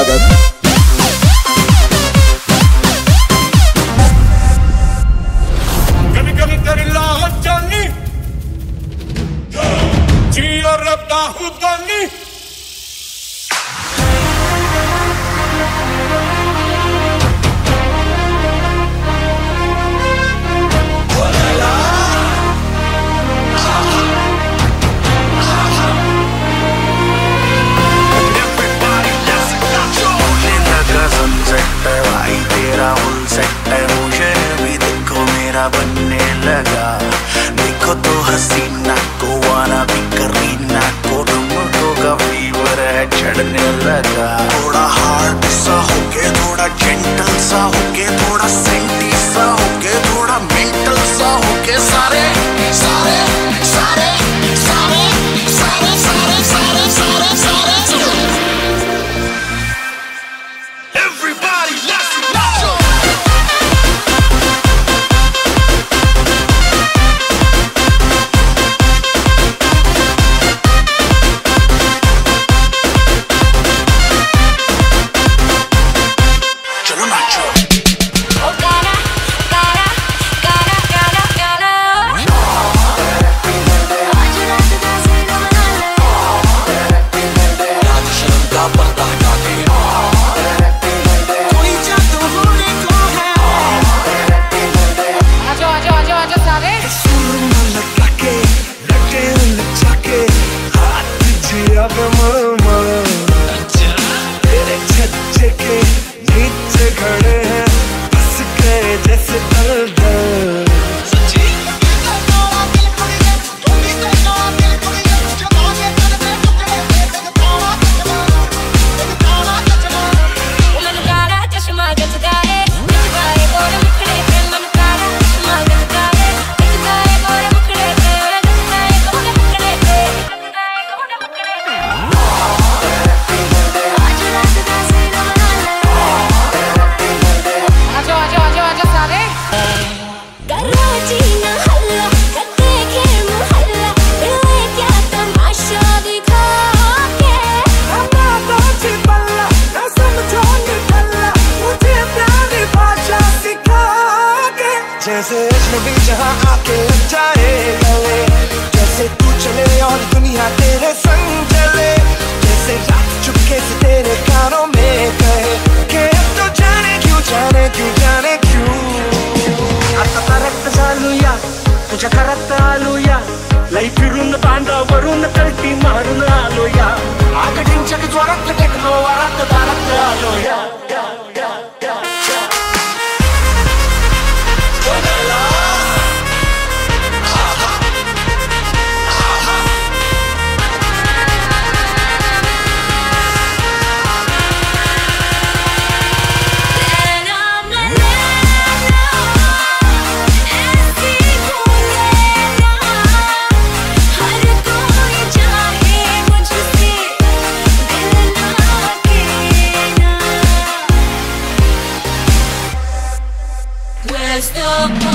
स्वागत। बनने लगा देखो तो हसीना को वाना भी करीना को तुमको का फीवर है चढ़ने लगा। थोड़ा हार्ड सा होके थोड़ा जेंटल सा होके थोड़ा सेंटी सा होके थोड़ा मेंटल सा होके सारे सारे सारे सारे सारे सारे सारे सारे सारे everybody let's go। जैसे अजनबी जहाँ आके लग जाए गले, जैसे तू चले और दुनिया तेरे संग चले, जैसे रात चुपके से तेरे कानों में कहे कि अब तो जाने क्यों जाने क्यों जाने क्यों। आता करत चालूया तुझ्या करत आलूया लाई फिरून बांधावरून कल्टी मारून आलोया आगडींच्या जोरात टेकलो वारात दारात आलोया। Where's the